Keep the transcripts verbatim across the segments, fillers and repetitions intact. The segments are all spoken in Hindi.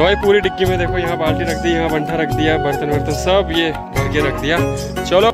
भाई पूरी डिक्की में देखो, यहाँ बाल्टी रख दी, यहाँ बंठा रख दिया, बर्तन वर्तन सब ये भर के रख दिया। चलो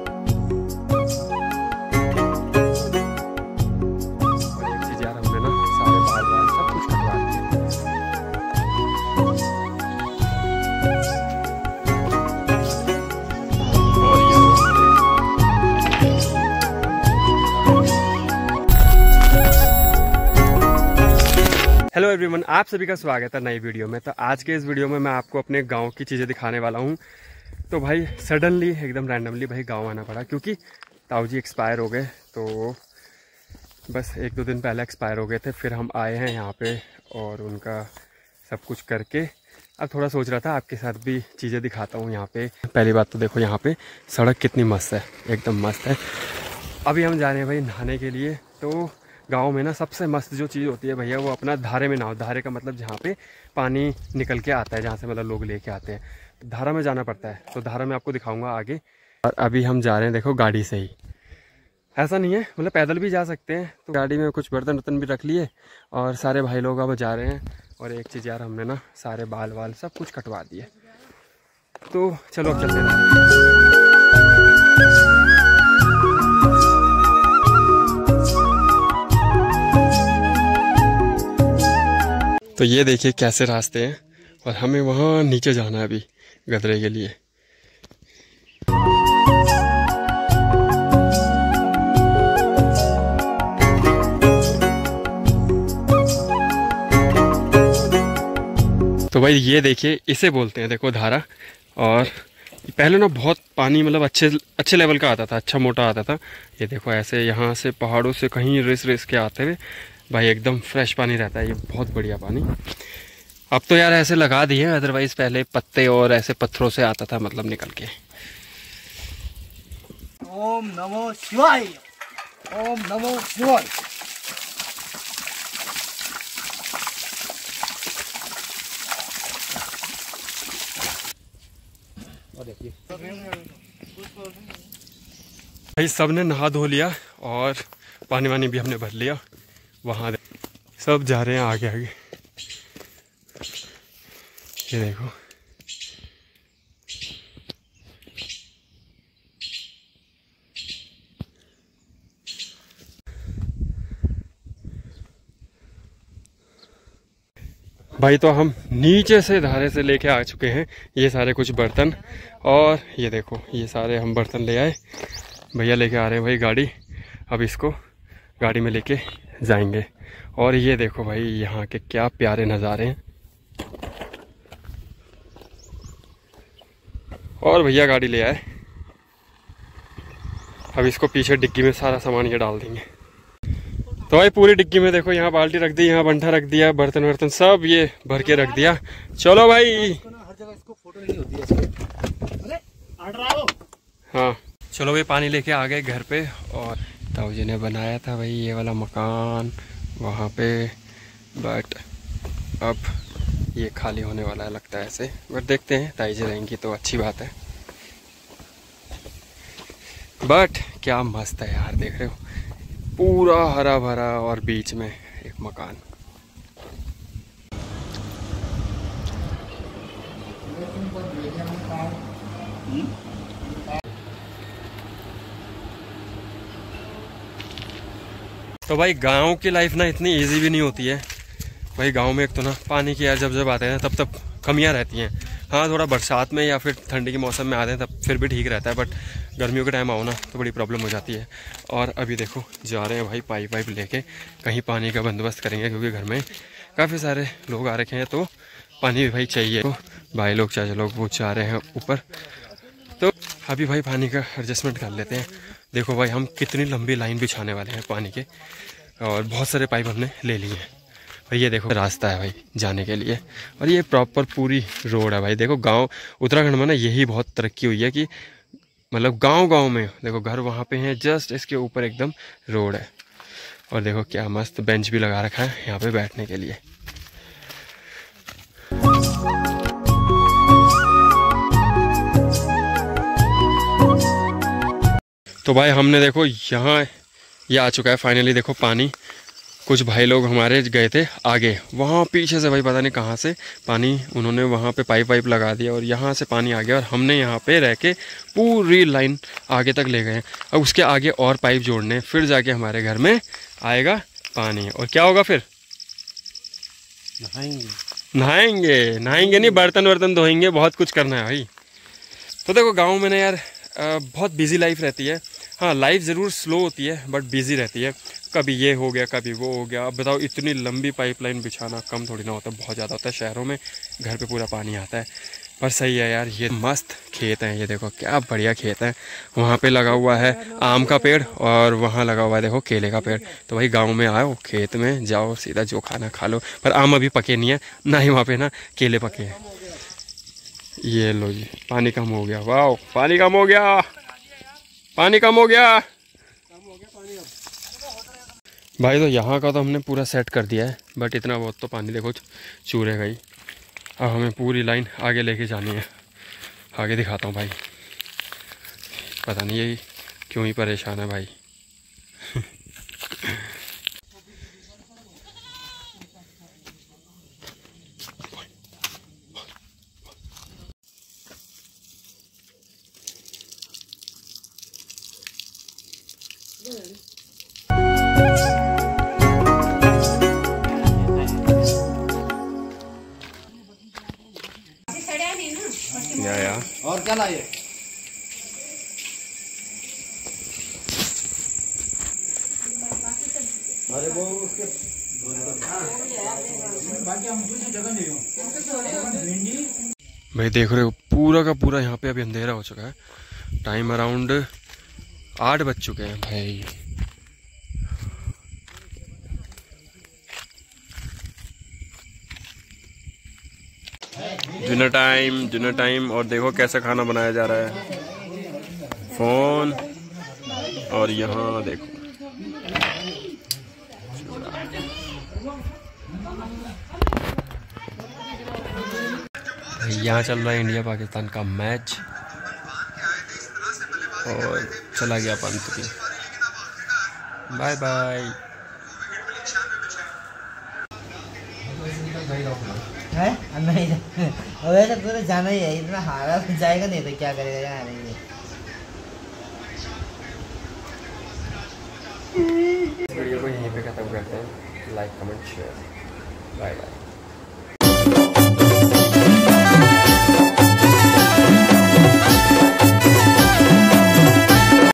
हेलो एवरीवन, आप सभी का स्वागत है नई वीडियो में। तो आज के इस वीडियो में मैं आपको अपने गांव की चीज़ें दिखाने वाला हूं। तो भाई सडनली एकदम रैंडमली भाई गांव आना पड़ा, क्योंकि ताऊ जी एक्सपायर हो गए। तो बस एक दो दिन पहले एक्सपायर हो गए थे, फिर हम आए हैं यहाँ पे और उनका सब कुछ करके अब थोड़ा सोच रहा था आपके साथ भी चीज़ें दिखाता हूँ यहाँ पे। पहली बात तो देखो यहाँ पे सड़क कितनी मस्त है, एकदम मस्त है। अभी हम जा रहे हैं भाई नहाने के लिए। तो गांव में ना सबसे मस्त जो चीज़ होती है भैया, वो अपना धारे में नहाओ। धारे का मतलब जहाँ पे पानी निकल के आता है, जहाँ से मतलब लोग लेके आते हैं, तो धारा में जाना पड़ता है। तो धारा में आपको दिखाऊंगा आगे। और अभी हम जा रहे हैं देखो गाड़ी से ही, ऐसा नहीं है मतलब पैदल भी जा सकते हैं। तो गाड़ी में कुछ बर्तन वर्तन भी रख लिए और सारे भाई लोग अब जा रहे हैं। और एक चीज़ यार, हमने ना सारे बाल वाल सब कुछ कटवा दिए। तो चलो अब चलते हैं। तो ये देखिए कैसे रास्ते हैं, और हमें वहाँ नीचे जाना है अभी गदरे के लिए। तो भाई ये देखिए, इसे बोलते हैं देखो धारा। और पहले ना बहुत पानी मतलब अच्छे अच्छे लेवल का आता था, अच्छा मोटा आता था। ये देखो ऐसे यहाँ से पहाड़ों से कहीं रेस रेस के आते हुए भाई एकदम फ्रेश पानी रहता है, ये बहुत बढ़िया पानी। अब तो यार ऐसे लगा दिए, अदरवाइज पहले पत्ते और ऐसे पत्थरों से आता था मतलब निकल के। ओम नमो शिवाय, ओम नमो शिवाय। भाई सबने नहा धो लिया और पानी वानी भी हमने भर लिया। वहाँ सब जा रहे हैं आगे आगे, ये देखो। भाई तो हम नीचे से धारे से लेके आ चुके हैं ये सारे कुछ बर्तन। और ये देखो ये सारे हम बर्तन ले आए, भैया लेके आ रहे हैं भाई गाड़ी। अब इसको गाड़ी में लेके जाएंगे। और ये देखो भाई यहाँ के क्या प्यारे नज़ारे हैं। और भैया गाड़ी ले आए, अब इसको पीछे डिक्की में सारा सामान ये डाल देंगे। तो भाई पूरी डिक्की में देखो, यहाँ बाल्टी रख दी, यहाँ बंठा रख दिया, बर्तन वर्तन सब ये भर के रख दिया। चलो भाई। हाँ चलो भाई, पानी लेके आ गए घर पे। और ताऊ जी ने बनाया था भाई ये वाला मकान वहाँ पे, बट अब ये खाली होने वाला है लगता है ऐसे। बट देखते हैं, ताई जी रहेंगी तो अच्छी बात है। बट क्या मस्त है यार, देख रहे हो पूरा हरा भरा और बीच में एक मकान। तो भाई गांव की लाइफ ना इतनी इजी भी नहीं होती है भाई। गांव में एक तो ना पानी की यार जब जब आते हैं तब तब कमियां रहती हैं। हाँ थोड़ा बरसात में या फिर ठंडी के मौसम में आते हैं तब फिर भी ठीक रहता है, बट गर्मियों के टाइम आओ ना तो बड़ी प्रॉब्लम हो जाती है। और अभी देखो जा रहे हैं भाई पाइप वाइप लेके, कहीं पानी का बंदोबस्त करेंगे, क्योंकि घर में काफ़ी सारे लोग आ रखे हैं तो पानी भी भाई चाहिए। तो भाई लोग चाचा लोग वो जा रहे हैं ऊपर, तो अभी भाई पानी का एडजस्टमेंट कर लेते हैं। देखो भाई हम कितनी लंबी लाइन बिछाने वाले हैं पानी के, और बहुत सारे पाइप हमने ले लिए हैं। और ये देखो रास्ता है भाई जाने के लिए, और ये प्रॉपर पूरी रोड है भाई। देखो गांव उत्तराखंड में ना यही बहुत तरक्की हुई है कि मतलब गांव गांव में देखो घर वहाँ पे हैं, जस्ट इसके ऊपर एकदम रोड है। और देखो क्या मस्त बेंच भी लगा रखा है यहाँ पे बैठने के लिए। तो भाई हमने देखो यहाँ ये आ चुका है फाइनली। देखो पानी कुछ भाई लोग हमारे गए थे आगे, वहाँ पीछे से भाई पता नहीं कहाँ से पानी उन्होंने वहाँ पे पाइप वाइप लगा दिया और यहाँ से पानी आ गया और हमने यहाँ पे रह के पूरी लाइन आगे तक ले गए हैं। अब उसके आगे और पाइप जोड़ने, फिर जाके हमारे घर में आएगा पानी। और क्या होगा फिर? नहाएंगे नहाएंगे नहाएंगे नहीं, बर्तन वर्तन धोएंगे, बहुत कुछ करना है भाई। तो देखो गाँव में ना यार बहुत बिजी लाइफ रहती है। हाँ, लाइफ ज़रूर स्लो होती है बट बिजी रहती है। कभी ये हो गया, कभी वो हो गया। अब बताओ, इतनी लंबी पाइपलाइन बिछाना कम थोड़ी ना होता है, बहुत ज़्यादा होता है। शहरों में घर पे पूरा पानी आता है। पर सही है यार, ये मस्त खेत हैं, ये देखो क्या बढ़िया खेत है। वहाँ पे लगा हुआ है आम का पेड़ और वहाँ लगा हुआ है देखो केले का पेड़। तो भाई गाँव में आओ, खेत में जाओ, सीधा जो खाना खा लो। पर आम अभी पके नहीं है, ना ही वहाँ पे ना केले पके हैं। ये लो जी, पानी कम हो गया। वाह, पानी कम हो गया, पानी कम हो गया भाई। तो यहाँ का तो हमने पूरा सेट कर दिया है, बट इतना बहुत तो पानी देखो चूरे गई। अब हमें पूरी लाइन आगे लेके जानी है। आगे दिखाता हूँ भाई, पता नहीं ये क्यों ही परेशान है भाई। या या और क्या लाए? अरे वो उसके भाई देख रहे हो, पूरा का पूरा यहाँ पे अभी अंधेरा हो चुका है। टाइम अराउंड आठ बज चुके हैं भाई। Dinner time, dinner time. और देखो कैसा खाना बनाया जा रहा है। फोन और यहाँ देखो यहाँ चल रहा है इंडिया पाकिस्तान का मैच और चला गया पंत की। Bye bye. है नहीं, वैसे तो जाना ही है, इतना हारा जाएगा नहीं तो क्या करेगा यहाँ नहीं। वीडियो को यहीं पे खत्म करते हैं। Like comment share, bye bye.